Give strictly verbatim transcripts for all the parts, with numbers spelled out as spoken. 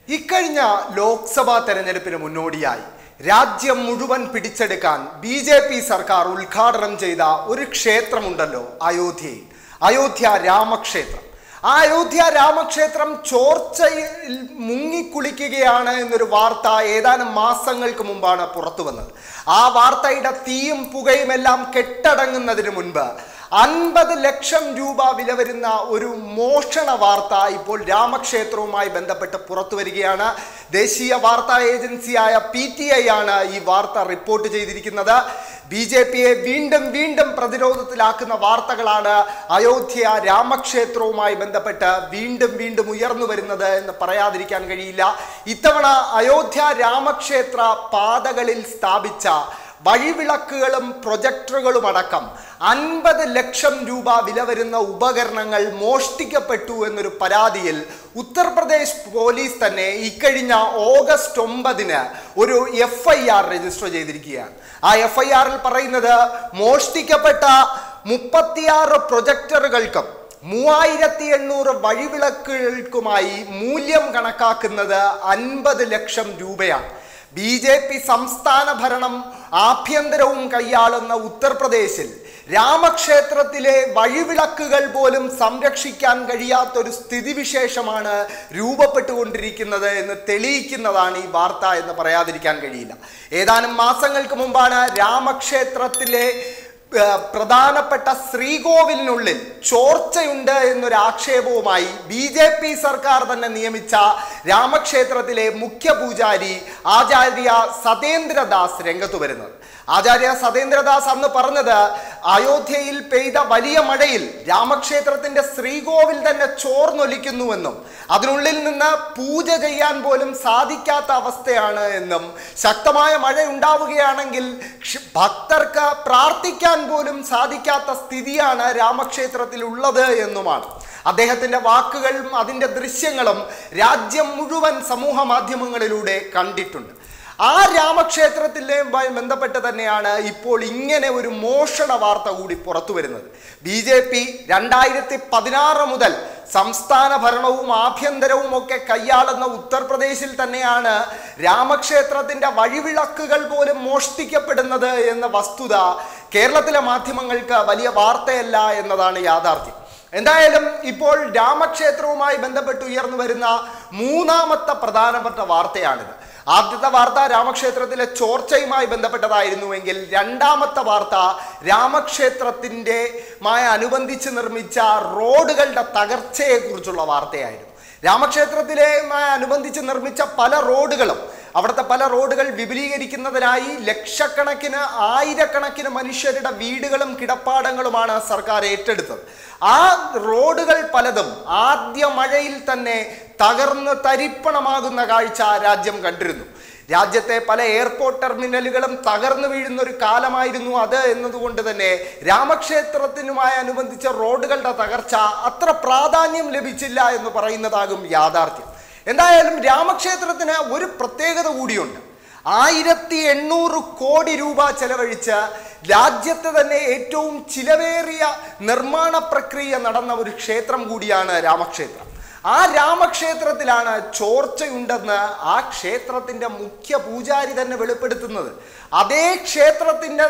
ഇക്കഴിഞ്ഞ ലോക്സഭാ തെരഞ്ഞെടുപ്പിന് മുന്നോടിയായി രാജ്യം മുഴുവൻ പിടിച്ചെടുക്കാൻ ബി ജെ പി സർക്കാർ ഉദ്ഘാടനം ചെയ്ത ഒരു ക്ഷേത്രമുണ്ടല്ലോ അയോധ്യയിൽ. അയോധ്യ രാമക്ഷേത്രം. ആ അയോധ്യ രാമക്ഷേത്രം ചോർച്ചയിൽ മുങ്ങിക്കുളിക്കുകയാണ് എന്നൊരു വാർത്ത ഏതാനും മാസങ്ങൾക്ക് മുമ്പാണ് പുറത്തു വന്നത്. ആ വാർത്തയുടെ തീയും പുകയും എല്ലാം കെട്ടടങ്ങുന്നതിന് മുൻപ് അൻപത് ലക്ഷം രൂപ വില വരുന്ന ഒരു മോഷണ വാർത്ത ഇപ്പോൾ രാമക്ഷേത്രവുമായി ബന്ധപ്പെട്ട് പുറത്തു വരികയാണ്. ദേശീയ വാർത്താ ഏജൻസിയായ പി ടി ഐ ആണ് ഈ വാർത്ത റിപ്പോർട്ട് ചെയ്തിരിക്കുന്നത്. ബി ജെ പിയെ വീണ്ടും വീണ്ടും പ്രതിരോധത്തിലാക്കുന്ന വാർത്തകളാണ് അയോധ്യ രാമക്ഷേത്രവുമായി ബന്ധപ്പെട്ട് വീണ്ടും വീണ്ടും ഉയർന്നു വരുന്നത് എന്ന് പറയാതിരിക്കാൻ കഴിയില്ല. ഇത്തവണ അയോധ്യ രാമക്ഷേത്ര പാതകളിൽ സ്ഥാപിച്ച വഴിവിളക്കുകളും പ്രൊജക്ടറുകളും അടക്കം അൻപത് ലക്ഷം രൂപ വില വരുന്ന ഉപകരണങ്ങൾ മോഷ്ടിക്കപ്പെട്ടു എന്നൊരു പരാതിയിൽ ഉത്തർപ്രദേശ് പോലീസ് തന്നെ ഇക്കഴിഞ്ഞ ഓഗസ്റ്റ് ഒമ്പതിന് ഒരു എഫ് ഐ ആർ രജിസ്റ്റർ ചെയ്തിരിക്കുകയാണ്. ആ എഫ് ഐ ആറിൽ പറയുന്നത് മോഷ്ടിക്കപ്പെട്ട മുപ്പത്തിയാറ് പ്രൊജക്ടറുകൾക്കും മൂവായിരത്തി എണ്ണൂറ് വഴിവിളക്കുകൾക്കുമായി മൂല്യം കണക്കാക്കുന്നത് അൻപത് ലക്ഷം രൂപയാണ്. ബി ജെ പി സംസ്ഥാന ഭരണം ആഭ്യന്തരവും കൈയാളുന്ന ഉത്തർപ്രദേശിൽ രാമക്ഷേത്രത്തിലെ വഴിവിളക്കുകൾ പോലും സംരക്ഷിക്കാൻ കഴിയാത്തൊരു സ്ഥിതിവിശേഷമാണ് രൂപപ്പെട്ടുകൊണ്ടിരിക്കുന്നത് എന്ന് തെളിയിക്കുന്നതാണ് ഈ വാർത്ത എന്ന് പറയാതിരിക്കാൻ കഴിയില്ല. ഏതാനും മാസങ്ങൾക്ക് മുമ്പാണ് രാമക്ഷേത്രത്തിലെ പ്രധാനപ്പെട്ട ശ്രീകോവിലിനുള്ളിൽ ചോർച്ചയുണ്ട് എന്നൊരു ആക്ഷേപവുമായി ബി ജെ പി സർക്കാർ തന്നെ നിയമിച്ച രാമക്ഷേത്രത്തിലെ മുഖ്യ പൂജാരി ആചാര്യ സതേന്ദ്രദാസ് രംഗത്തു വരുന്നത്. ആചാര്യ സതേന്ദ്രദാസ് അന്ന് പറഞ്ഞത് അയോധ്യയിൽ പെയ്ത വലിയ മഴയിൽ രാമക്ഷേത്രത്തിന്റെ ശ്രീകോവിൽ തന്നെ ചോർന്നൊലിക്കുന്നുവെന്നും അതിനുള്ളിൽ നിന്ന് പൂജ ചെയ്യാൻ പോലും സാധിക്കാത്ത അവസ്ഥയാണ് എന്നും ശക്തമായ മഴ ഉണ്ടാവുകയാണെങ്കിൽ ഭക്തർക്ക് പ്രാർത്ഥിക്കാൻ പോലും സാധിക്കാത്ത സ്ഥിതിയാണ് രാമക്ഷേത്രത്തിൽ ഉള്ളത് എന്നുമാണ്. അദ്ദേഹത്തിന്റെ വാക്കുകളും അതിൻ്റെ ദൃശ്യങ്ങളും രാജ്യം മുഴുവൻ സമൂഹ മാധ്യമങ്ങളിലൂടെ കണ്ടിട്ടുണ്ട്. ആ രാമക്ഷേത്രത്തിലുമായി ബന്ധപ്പെട്ട് തന്നെയാണ് ഇപ്പോൾ ഇങ്ങനെ ഒരു മോഷണ വാർത്ത കൂടി പുറത്തു വരുന്നത്. ബി ജെ പി രണ്ടായിരത്തി പതിനാറ് മുതൽ സംസ്ഥാന ഭരണവും ആഭ്യന്തരവും ഒക്കെ കൈയാളുന്ന ഉത്തർപ്രദേശിൽ തന്നെയാണ് രാമക്ഷേത്രത്തിന്റെ വഴിവിളക്കുകൾ പോലും മോഷ്ടിക്കപ്പെടുന്നത് എന്ന വസ്തുത കേരളത്തിലെ മാധ്യമങ്ങൾക്ക് വലിയ വാർത്തയല്ല എന്നതാണ് യാഥാർത്ഥ്യം. എന്തായാലും ഇപ്പോൾ രാമക്ഷേത്രവുമായി ബന്ധപ്പെട്ട് ഉയർന്നു വരുന്ന മൂന്നാമത്തെ പ്രധാനപ്പെട്ട വാർത്തയാണിത്. ആദ്യത്തെ വാർത്ത രാമക്ഷേത്രത്തിലെ ചോർച്ചയുമായി ബന്ധപ്പെട്ടതായിരുന്നുവെങ്കിൽ രണ്ടാമത്തെ വാർത്ത രാമക്ഷേത്രത്തിൻ്റെ മായി അനുബന്ധിച്ച് നിർമ്മിച്ച റോഡുകളുടെ തകർച്ചയെക്കുറിച്ചുള്ള വാർത്തയായിരുന്നു. രാമക്ഷേത്രത്തിലെ അനുബന്ധിച്ച് നിർമ്മിച്ച പല റോഡുകളും അവിടുത്തെ പല റോഡുകൾ വിപുലീകരിക്കുന്നതിനായി ലക്ഷക്കണക്കിന് ആയിരക്കണക്കിന് മനുഷ്യരുടെ വീടുകളും കിടപ്പാടങ്ങളുമാണ് സർക്കാർ ഏറ്റെടുത്തത്. ആ റോഡുകൾ പലതും ആദ്യ മഴയിൽ തന്നെ തകർന്ന് തരിപ്പണമാകുന്ന കാഴ്ച രാജ്യം കണ്ടിരുന്നു. രാജ്യത്തെ പല എയർപോർട്ട് ടെർമിനലുകളും തകർന്നു വീഴുന്ന ഒരു കാലമായിരുന്നു അത് എന്നതുകൊണ്ട് തന്നെ രാമക്ഷേത്രത്തിനുമായി അനുബന്ധിച്ച റോഡുകളുടെ തകർച്ച അത്ര പ്രാധാന്യം ലഭിച്ചില്ല എന്ന് പറയുന്നതാകും യാഥാർത്ഥ്യം. എന്തായാലും രാമക്ഷേത്രത്തിന് ഒരു പ്രത്യേകത കൂടിയുണ്ട്. ആയിരത്തി എണ്ണൂറ് കോടി രൂപ ചെലവഴിച്ച് രാജ്യത്തെ തന്നെ ഏറ്റവും ചിലവേറിയ നിർമ്മാണ പ്രക്രിയ നടന്ന ഒരു ക്ഷേത്രം കൂടിയാണ് രാമക്ഷേത്രം. ആ രാമക്ഷേത്രത്തിലാണ് ചോർച്ചയുണ്ടെന്ന് ആ ക്ഷേത്രത്തിൻ്റെ മുഖ്യ പൂജാരി തന്നെ വെളിപ്പെടുത്തുന്നത്. അതേ ക്ഷേത്രത്തിൻ്റെ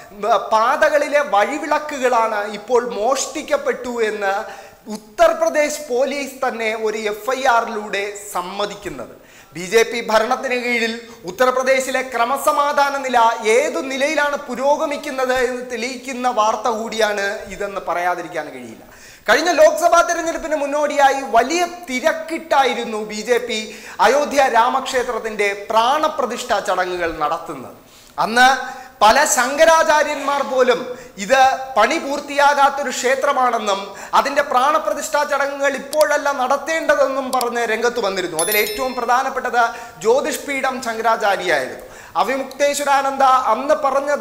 പാതകളിലെ വഴിവിളക്കുകളാണ് ഇപ്പോൾ മോഷ്ടിക്കപ്പെട്ടു എന്ന് ഉത്തർപ്രദേശ് പോലീസ് തന്നെ ഒരു എഫ് ഐ ആറിലൂടെ സമ്മതിക്കുന്നത്. ബി ജെ പി ഭരണത്തിന് കീഴിൽ ഉത്തർപ്രദേശിലെ ക്രമസമാധാന നില ഏതു നിലയിലാണ് പുരോഗമിക്കുന്നത് എന്ന് തെളിയിക്കുന്ന വാർത്ത കൂടിയാണ് ഇതെന്ന് പറയാതിരിക്കാൻ കഴിയില്ല. കഴിഞ്ഞ ലോക്സഭാ തെരഞ്ഞെടുപ്പിന് മുന്നോടിയായി വലിയ തിരക്കിട്ടായിരുന്നു ബി ജെ പി അയോധ്യ രാമക്ഷേത്രത്തിൻ്റെ പ്രാണപ്രതിഷ്ഠാ ചടങ്ങുകൾ നടത്തുന്നത്. അന്ന് പല ശങ്കരാചാര്യന്മാർ പോലും ഇത് പണി പൂർത്തിയാകാത്തൊരു ക്ഷേത്രമാണെന്നും അതിൻ്റെ പ്രാണപ്രതിഷ്ഠാ ചടങ്ങുകൾ ഇപ്പോഴല്ല നടത്തേണ്ടതെന്നും പറഞ്ഞ് രംഗത്ത് വന്നിരുന്നു. അതിൽ ഏറ്റവും പ്രധാനപ്പെട്ടത് ജ്യോതിഷ്പീഠം ശങ്കരാചാര്യായിരുന്നു. അവിമുക്തേശ്വരാനന്ദ അന്ന് പറഞ്ഞത്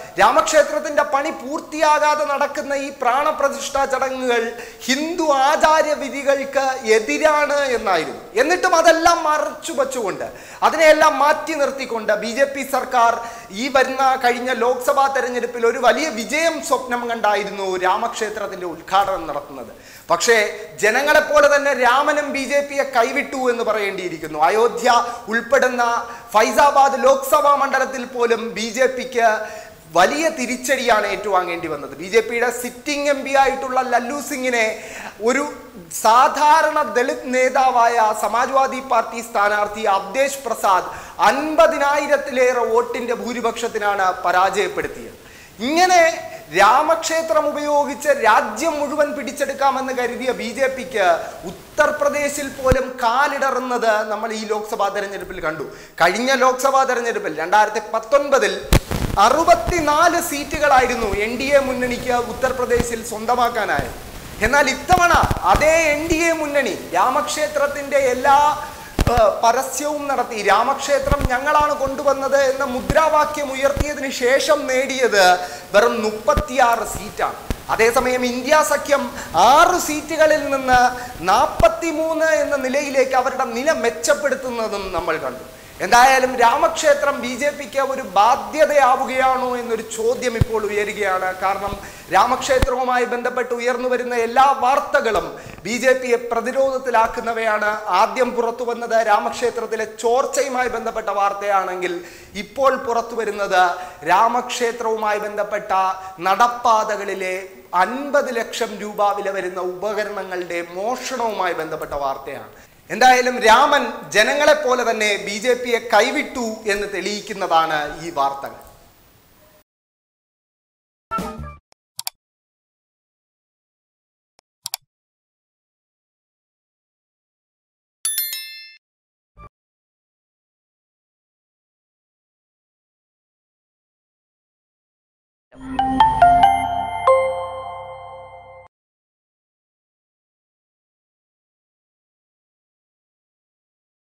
രാമക്ഷേത്രത്തിന്റെ പണി പൂർത്തിയാകാതെ നടക്കുന്ന ഈ പ്രാണപ്രതിഷ്ഠാ ചടങ്ങുകൾ ഹിന്ദു ആചാര്യ വിധികൾക്ക് എതിരാണ് എന്നായിരുന്നു. എന്നിട്ടും അതെല്ലാം മറച്ചു വച്ചുകൊണ്ട് അതിനെയെല്ലാം മാറ്റി നിർത്തിക്കൊണ്ട് ബി ജെ പി സർക്കാർ ഈ വരുന്ന കഴിഞ്ഞ ലോക്സഭാ തെരഞ്ഞെടുപ്പിൽ ഒരു വലിയ വിജയം സ്വപ്നം കണ്ടായിരുന്നു രാമക്ഷേത്രത്തിന്റെ ഉദ്ഘാടനം നടത്തുന്നത്. പക്ഷേ ജനങ്ങളെപ്പോലെ തന്നെ രാമനും ബി ജെ പിയെ കൈവിട്ടു എന്ന് പറയേണ്ടിയിരിക്കുന്നു. അയോധ്യ ഉൾപ്പെടുന്ന ഫൈസാബാദ് ലോക്സഭാ മണ്ഡലത്തിൽ പോലും ബി ജെ പിക്ക് വലിയ തിരിച്ചടിയാണ് ഏറ്റുവാങ്ങേണ്ടി വന്നത്. ബി ജെ പിയുടെ സിറ്റിംഗ് എം പി ആയിട്ടുള്ള ലല്ലു സിംഗിനെ ഒരു സാധാരണ ദളിത് നേതാവായ സമാജ്വാദി പാർട്ടി സ്ഥാനാർത്ഥി അവധേഷ് പ്രസാദ് അൻപതിനായിരത്തിലേറെ വോട്ടിന്റെ ഭൂരിപക്ഷത്തിനാണ് പരാജയപ്പെടുത്തിയത്. ഇങ്ങനെ രാമക്ഷേത്രം ഉപയോഗിച്ച് രാജ്യം മുഴുവൻ പിടിച്ചെടുക്കാമെന്ന് കരുതിയ ബി ജെ പിക്ക് ഉത്തർപ്രദേശിൽ പോലും കാലിടറുന്നത് നമ്മൾ ഈ ലോക്സഭാ തെരഞ്ഞെടുപ്പിൽ കണ്ടു. കഴിഞ്ഞ ലോക്സഭാ തെരഞ്ഞെടുപ്പിൽ രണ്ടായിരത്തി പത്തൊൻപതിൽ അറുപത്തിനാല് സീറ്റുകളായിരുന്നു എൻ ഡി എ മുന്നണിക്ക് ഉത്തർപ്രദേശിൽ സ്വന്തമാക്കാനായത്. എന്നാൽ ഇത്തവണ അതേ എൻ ഡി എ മുന്നണി രാമക്ഷേത്രത്തിന്റെ എല്ലാ പരസ്യവും നടത്തി രാമക്ഷേത്രം ഞങ്ങളാണ് കൊണ്ടുവന്നത് എന്ന മുദ്രാവാക്യം ഉയർത്തിയതിനു ശേഷം നേടിയത് വെറും മുപ്പത്തിയാറ് സീറ്റാണ്. അതേസമയം ഇന്ത്യ സഖ്യം ആറ് സീറ്റുകളിൽ നിന്ന് നാൽപ്പത്തി മൂന്ന് എന്ന നിലയിലേക്ക് അവരുടെ നില മെച്ചപ്പെടുത്തുന്നതും നമ്മൾ കണ്ടു. എന്തായാലും രാമക്ഷേത്രം ബി ജെ പിക്ക് ഒരു ബാധ്യതയാവുകയാണോ എന്നൊരു ചോദ്യം ഇപ്പോൾ ഉയരുകയാണ്. കാരണം രാമക്ഷേത്രവുമായി ബന്ധപ്പെട്ട് ഉയർന്നു വരുന്ന എല്ലാ വാർത്തകളും ബി ജെ പിയെ പ്രതിരോധത്തിലാക്കുന്നവയാണ്. ആദ്യം പുറത്തു വന്നത് രാമക്ഷേത്രത്തിലെ ചോർച്ചയുമായി ബന്ധപ്പെട്ട വാർത്തയാണെങ്കിൽ ഇപ്പോൾ പുറത്തു വരുന്നത് രാമക്ഷേത്രവുമായി ബന്ധപ്പെട്ട നടപ്പാതകളിലെ അൻപത് ലക്ഷം രൂപ വില വരുന്ന ഉപകരണങ്ങളുടെ മോഷണവുമായി ബന്ധപ്പെട്ട വാർത്തയാണ്. എന്തായാലും രാമൻ ജനങ്ങളെപ്പോലെ തന്നെ ബി ജെ പിയെ കൈവിട്ടു എന്ന് തെളിയിക്കുന്നതാണ് ഈ വാർത്തകൾ.